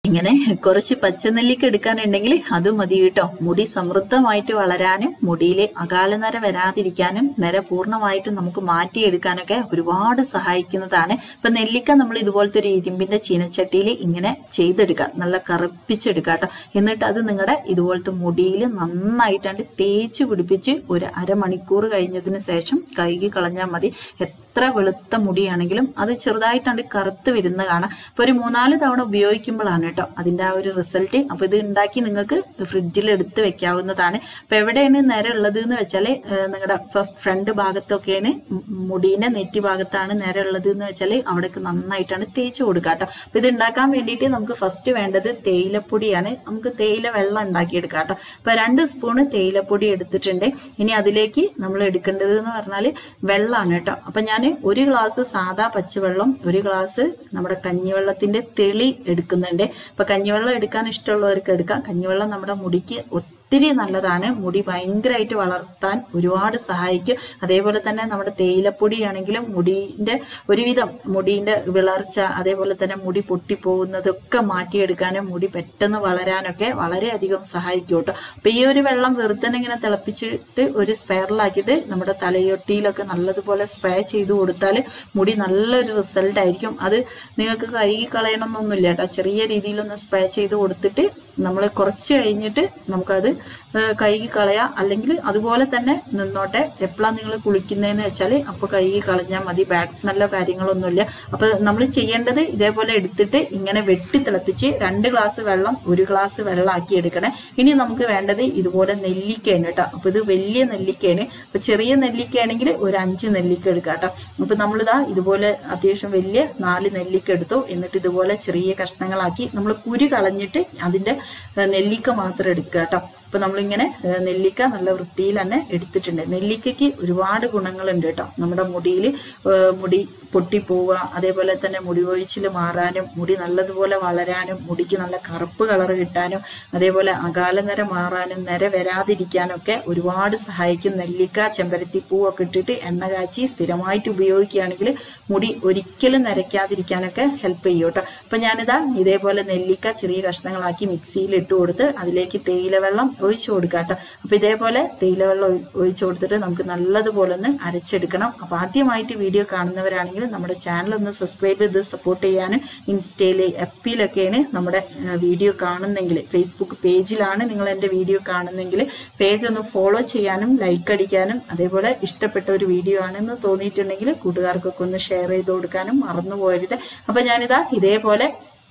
ഇങ്ങനെ കുറച്ച് പച്ചനെല്ലിക്ക എടുക്കാനുണ്ടെങ്കിൽ അത് മതി കേട്ടോ. മുടി സമൃദ്ധമായിട്ട് വളരാനും മുടിയിൽ അകാല നര വരാതിരിക്കാനും നര പൂർണ്ണമായിട്ട് നമുക്ക് മാറ്റിയെടുക്കാനൊക്കെ ഒരുപാട് സഹായിക്കുന്നതാണ്. ഇപ്പൊ നെല്ലിക്ക നമ്മൾ ഇതുപോലത്തെ ഒരു ഇരുമ്പിന്റെ ചീനച്ചട്ടിയിൽ ഇങ്ങനെ ചെയ്തെടുക്കുക, നല്ല കറുപ്പിച്ചെടുക്കുക കേട്ടോ. എന്നിട്ട് അത് നിങ്ങളുടെ ഇതുപോലത്തെ മുടിയിൽ നന്നായിട്ടാണ്ട് തേച്ച് പിടിപ്പിച്ച് ഒരു അരമണിക്കൂർ കഴിഞ്ഞതിന് ശേഷം കഴുകി കളഞ്ഞാൽ മതി. എത്ര വെളുത്ത മുടിയാണെങ്കിലും അത് ചെറുതായിട്ടാണ്ട് കറുത്ത് വരുന്ന കാണാം. ഇപ്പൊ ഒരു 3-4 തവണ ഉപയോഗിക്കുമ്പോഴാണ് കേട്ടോ അതിന്റെ ആ ഒരു റിസൾട്ട്. അപ്പൊ ഇത് ഉണ്ടാക്കി നിങ്ങൾക്ക് ഫ്രിഡ്ജിൽ എടുത്ത് വെക്കാവുന്നതാണ്. അപ്പൊ എവിടെയാണ് നിര ഉള്ളത് എന്ന് വെച്ചാല് നിങ്ങളുടെ ഫ്രണ്ട് ഭാഗത്തൊക്കെയാണ്, മുടീന്റെ നെറ്റി ഭാഗത്താണ് നിര ഉള്ളത് എന്ന് വെച്ചാല് അവിടേക്ക് നന്നായിട്ടാണ് തേച്ച് കൊടുക്കുക കേട്ടോ. അപ്പൊ ഇത് ഉണ്ടാക്കാൻ വേണ്ടിയിട്ട് നമുക്ക് ഫസ്റ്റ് വേണ്ടത് തേയിലപ്പൊടിയാണ്. നമുക്ക് തേയില വെള്ളം ഉണ്ടാക്കിയെടുക്കാം കേട്ടോ. അപ്പൊ 2 സ്പൂണ് തേയിലപ്പൊടി എടുത്തിട്ടുണ്ട്. ഇനി അതിലേക്ക് നമ്മൾ എടുക്കേണ്ടത് എന്ന് പറഞ്ഞാല് വെള്ളമാണ് കേട്ടോ. അപ്പൊ ഞാൻ 1 ഗ്ലാസ് സാധാ പച്ചവെള്ളം, 1 ഗ്ലാസ് നമ്മുടെ കഞ്ഞിവെള്ളത്തിന്റെ തെളി എടുക്കുന്നുണ്ട്. അപ്പൊ കഞ്ഞിവെള്ളം എടുക്കാൻ ഇഷ്ടമുള്ളവർക്ക് എടുക്കാം. കഞ്ഞിവെള്ളം നമ്മുടെ മുടിക്ക് ഒത്തിരി നല്ലതാണ്. മുടി ഭയങ്കരമായിട്ട് വളർത്താൻ ഒരുപാട് സഹായിക്കും. അതേപോലെ തന്നെ നമ്മുടെ തേയിലപ്പൊടി ആണെങ്കിലും മുടിന്റെ ഒരുവിധം മുടിന്റെ വിളർച്ച, അതേപോലെ തന്നെ മുടി പൊട്ടിപ്പോകുന്നതൊക്കെ മാറ്റിയെടുക്കാനും മുടി പെട്ടെന്ന് വളരാനൊക്കെ വളരെയധികം സഹായിക്കും കേട്ടോ. അപ്പൊ ഈ ഒരു വെള്ളം വെറുതെ ഇങ്ങനെ തിളപ്പിച്ചിട്ട് ഒരു സ്പെയറിലാക്കിയിട്ട് നമ്മുടെ തലയൊട്ടിയിലൊക്കെ നല്ലതുപോലെ സ്പ്രേ ചെയ്ത് കൊടുത്താൽ മുടി നല്ലൊരു റിസൾട്ട് ആയിരിക്കും. അത് നിങ്ങൾക്ക് കഴുകി കളയണമെന്നൊന്നുമില്ല കേട്ടോ. ചെറിയ രീതിയിലൊന്ന് സ്പ്രേ ചെയ്ത് കൊടുത്തിട്ട് നമ്മൾ കുറച്ച് കഴിഞ്ഞിട്ട് നമുക്കത് കഴുകി കളയാം. അല്ലെങ്കിൽ അതുപോലെ തന്നെ നിന്നോട്ടെ. എപ്പോഴാണ് നിങ്ങൾ കുളിക്കുന്നതെന്ന് വെച്ചാൽ അപ്പോൾ കഴുകി കളഞ്ഞാൽ മതി. ബാഡ് സ്മെല്ലോ കാര്യങ്ങളൊന്നുമില്ല. അപ്പൊ നമ്മൾ ചെയ്യേണ്ടത് ഇതേപോലെ എടുത്തിട്ട് ഇങ്ങനെ വെട്ടി തിളപ്പിച്ച് 2 ഗ്ലാസ് വെള്ളം 1 ഗ്ലാസ് വെള്ളം ആക്കി എടുക്കണേ. ഇനി നമുക്ക് വേണ്ടത് ഇതുപോലെ നെല്ലിക്കയാണ് കേട്ടോ. അപ്പൊ ഇത് വലിയ നെല്ലിക്കയാണ്. അപ്പൊ ചെറിയ നെല്ലിക്കയാണെങ്കിൽ ഒരു 5 നെല്ലിക്ക എടുക്കാം കേട്ടോ. അപ്പൊ നമ്മളിതാ ഇതുപോലെ അത്യാവശ്യം വലിയ 4 നെല്ലിക്ക എടുത്തു. എന്നിട്ട് ഇതുപോലെ ചെറിയ കഷ്ണങ്ങളാക്കി നമ്മൾ കുരു കളഞ്ഞിട്ട് അതിന്റെ നെല്ലിക്ക മാത്രം എടുക്കുക കേട്ടോ. അപ്പൊ നമ്മളിങ്ങനെ നെല്ലിക്ക നല്ല വൃത്തിയിൽ തന്നെ എടുത്തിട്ടുണ്ട്. നെല്ലിക്കയ്ക്ക് ഒരുപാട് ഗുണങ്ങളുണ്ട് കേട്ടോ. നമ്മുടെ മുടിയിൽ മുടി പൊട്ടിപ്പോവുക, അതേപോലെ തന്നെ മുടി കൊഴിച്ചിൽ മാറാനും മുടി നല്ലതുപോലെ വളരാനും മുടിക്ക് നല്ല കറുപ്പ് കളർ കിട്ടാനും അതേപോലെ അകാല നര മാറാനും നര വരാതിരിക്കാനൊക്കെ ഒരുപാട് സഹായിക്കും. നെല്ലിക്ക, ചെമ്പരത്തിപ്പൂവൊക്കെ ഇട്ടിട്ട് എണ്ണ കാച്ചി സ്ഥിരമായിട്ട് ഉപയോഗിക്കുകയാണെങ്കിൽ മുടി ഒരിക്കലും നരയ്ക്കാതിരിക്കാനൊക്കെ ഹെൽപ്പ് ചെയ്യും കേട്ടോ. അപ്പൊ ഞാനിതാ ഇതേപോലെ നെല്ലിക്ക ചെറിയ കഷ്ണങ്ങളാക്കി മിക്സിയിൽ ഇട്ട് കൊടുത്ത് അതിലേക്ക് തേയില വെള്ളം ഒഴിച്ചു കൊടുക്കാം കേട്ടോ. അപ്പൊ ഇതേപോലെ തേയില വെള്ളം ഒഴിച്ചു കൊടുത്തിട്ട് നമുക്ക് നല്ലതുപോലെ ഒന്ന് അരച്ചെടുക്കണം. അപ്പൊ ആദ്യമായിട്ട് വീഡിയോ കാണുന്നവരാണെങ്കിൽ നമ്മുടെ ചാനൽ ഒന്ന് സബ്സ്ക്രൈബ് ചെയ്ത് സപ്പോർട്ട് ചെയ്യാനും, ഇൻസ്റ്റയില് FBയിലൊക്കെയാണ് നമ്മുടെ വീഡിയോ കാണുന്നെങ്കിൽ, ഫേസ്ബുക്ക് പേജിലാണ് നിങ്ങൾ എൻ്റെ വീഡിയോ കാണുന്നെങ്കിൽ പേജ് ഒന്ന് ഫോളോ ചെയ്യാനും ലൈക്ക് അടിക്കാനും, അതേപോലെ ഇഷ്ടപ്പെട്ട ഒരു വീഡിയോ ആണെന്ന് തോന്നിയിട്ടുണ്ടെങ്കിൽ കൂട്ടുകാർക്കൊക്കെ ഒന്ന് ഷെയർ ചെയ്ത് കൊടുക്കാനും മറന്നു പോകരുത്. അപ്പൊ ഞാനിതാ ഇതേപോലെ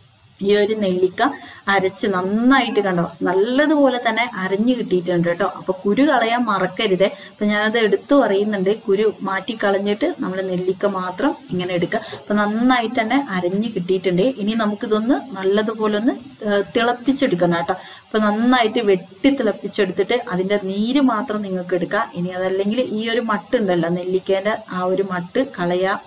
ഈ ഒരു നെല്ലിക്ക അരച്ച് നന്നായിട്ട് കണ്ടോ നല്ലതുപോലെ തന്നെ അരഞ്ഞു കിട്ടിയിട്ടുണ്ട് കേട്ടോ. അപ്പൊ കുരു കളയാൻ മറക്കരുതേ. അപ്പൊ ഞാനത് എടുത്തു പറയുന്നുണ്ട്. കുരു മാറ്റി കളഞ്ഞിട്ട് നമ്മൾ നെല്ലിക്ക മാത്രം ഇങ്ങനെ എടുക്കുക. അപ്പൊ നന്നായിട്ട് തന്നെ അരഞ്ഞു കിട്ടിയിട്ടുണ്ട്. ഇനി നമുക്കിതൊന്ന് നല്ലതുപോലെ ഒന്ന് തിളപ്പിച്ചെടുക്കണം കേട്ടോ. അപ്പൊ നന്നായിട്ട് വെട്ടി തിളപ്പിച്ചെടുത്തിട്ട് അതിന്റെ നീര് മാത്രം നിങ്ങൾക്ക് എടുക്കാം. ഇനി അതല്ലെങ്കിൽ ഈ ഒരു മട്ട് ഉണ്ടല്ലോ നെല്ലിക്കേന്റെ ആ ഒരു മട്ട് കളയാം.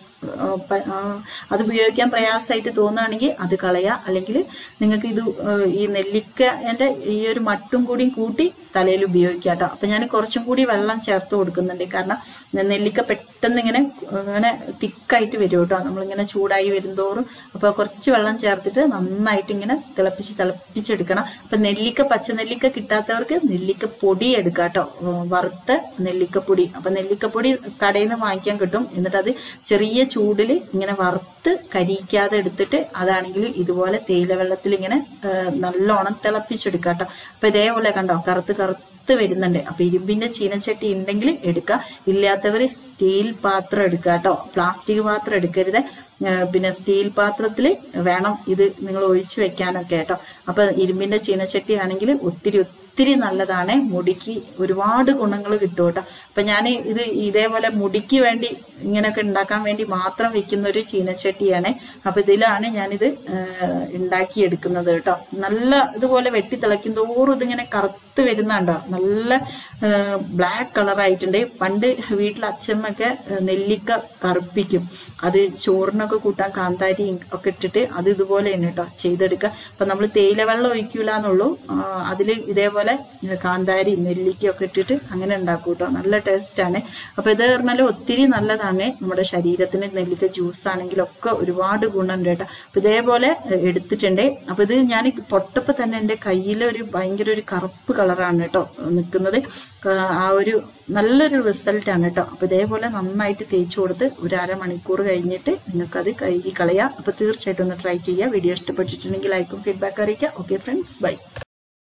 അത് ഉപയോഗിക്കാൻ പ്രയാസമായിട്ട് തോന്നുകയാണെങ്കിൽ അത് കളയാ. അല്ലെങ്കിൽ നിങ്ങൾക്ക് ഇത് ഈ നെല്ലിക്കൻ്റെ ഈ ഒരു മട്ടും കൂടിയും കൂട്ടി തലയിൽ ഉപയോഗിക്കാം കേട്ടോ. അപ്പൊ ഞാൻ കുറച്ചും കൂടി വെള്ളം ചേർത്ത് കൊടുക്കുന്നുണ്ട്. കാരണം നെല്ലിക്ക പെട്ടെന്ന് ഇങ്ങനെ തിക്കായിട്ട് വരും കേട്ടോ നമ്മളിങ്ങനെ ചൂടായി വരുന്തോറും. അപ്പൊ കുറച്ച് വെള്ളം ചേർത്തിട്ട് നന്നായിട്ട് ഇങ്ങനെ തിളപ്പിച്ചെടുക്കണം. അപ്പൊ നെല്ലിക്ക, പച്ചനെല്ലിക്ക കിട്ടാത്തവർക്ക് നെല്ലിക്ക പൊടി എടുക്കാം കേട്ടോ, വറുത്ത നെല്ലിക്കപ്പൊടി. അപ്പൊ നെല്ലിക്കപ്പൊടി കടയിൽ നിന്ന് വാങ്ങിക്കാൻ കിട്ടും. എന്നിട്ട് അത് ചെറിയ ചൂടിൽ ഇങ്ങനെ വറുത്ത് കരിയിക്കാതെ എടുത്തിട്ട് അതാണെങ്കിൽ ഇതുപോലെ തേയില വെള്ളത്തിൽ ഇങ്ങനെ നല്ലോണം തിളപ്പിച്ചെടുക്കാം കേട്ടോ. അപ്പൊ ഇതേപോലെ കണ്ടോ കറുത്ത് വരുന്നുണ്ട്. അപ്പൊ ഇരുമ്പിന്റെ ചീനച്ചട്ടി ഉണ്ടെങ്കിൽ എടുക്കുക. ഇല്ലാത്തവർ സ്റ്റീൽ പാത്രം എടുക്കുക കേട്ടോ. പ്ലാസ്റ്റിക് പാത്രം എടുക്കരുത്. പിന്നെ സ്റ്റീൽ പാത്രത്തിൽ വേണം ഇത് നിങ്ങൾ ഒഴിച്ചു വെക്കാനൊക്കെ കേട്ടോ. അപ്പൊ ഇരുമ്പിന്റെ ചീനച്ചട്ടി ആണെങ്കിൽ ഒത്തിരി നല്ലതാണ്. മുടിക്ക് ഒരുപാട് ഗുണങ്ങൾ കിട്ടും കേട്ടോ. അപ്പൊ ഞാൻ ഇത് ഇതേപോലെ മുടിക്ക് വേണ്ടി ഇങ്ങനെയൊക്കെ ഉണ്ടാക്കാൻ വേണ്ടി മാത്രം വെക്കുന്ന ഒരു ചീനച്ചട്ടിയാണ്. അപ്പൊ ഇതിലാണ് ഞാനിത് ഉണ്ടാക്കിയെടുക്കുന്നത് കേട്ടോ. നല്ല ഇതുപോലെ വെട്ടി തിളയ്ക്കും തോറും ഇതിങ്ങനെ കറുത്ത് വരുന്നുണ്ടോ, നല്ല ബ്ലാക്ക് കളറായിട്ടുണ്ട്. പണ്ട് വീട്ടിൽ അച്ഛമ്മൊക്കെ നെല്ലിക്ക കറുപ്പിക്കും. അത് ചോറിനൊക്കെ കൂട്ടാൻ കാന്താരി ഒക്കെ ഇട്ടിട്ട് അത് ഇതുപോലെ തന്നെ കേട്ടോ ചെയ്തെടുക്കുക. അപ്പൊ നമ്മൾ തേയില വെള്ളം ഒഴിക്കൂല എന്നുള്ളൂ. അതിൽ ഇതേപോലെ ഇതേപോലെ കാന്താരി നെല്ലിക്കയൊക്കെ ഇട്ടിട്ട് അങ്ങനെ ഉണ്ടാക്കും കേട്ടോ. നല്ല ടേസ്റ്റാണ്. അപ്പോൾ ഇത് പറഞ്ഞാൽ ഒത്തിരി നല്ലതാണ് നമ്മുടെ ശരീരത്തിന്. നെല്ലിക്ക ജ്യൂസ് ആണെങ്കിലും ഒക്കെ ഒരുപാട് ഗുണമുണ്ട് കേട്ടോ. അപ്പോൾ ഇതേപോലെ എടുത്തിട്ടുണ്ട്. അപ്പോൾ ഇത് ഞാൻ തൊട്ടപ്പോൾ തന്നെ എൻ്റെ കയ്യിൽ ഭയങ്കര ഒരു കറുപ്പ് കളറാണ് കേട്ടോ നിൽക്കുന്നത്. ആ ഒരു നല്ലൊരു റിസൾട്ടാണ് കേട്ടോ. അപ്പോൾ ഇതേപോലെ നന്നായിട്ട് തേച്ച് കൊടുത്ത് ഒരു അരമണിക്കൂർ കഴിഞ്ഞിട്ട് നിങ്ങൾക്കത് കഴുകി കളയാം. അപ്പോൾ തീർച്ചയായിട്ടും ഒന്ന് ട്രൈ ചെയ്യുക. വീഡിയോ ഇഷ്ടപ്പെട്ടിട്ടുണ്ടെങ്കിൽ ലൈക്കും ഫീഡ്ബാക്ക് അറിയിക്കുക. Okay friends, by.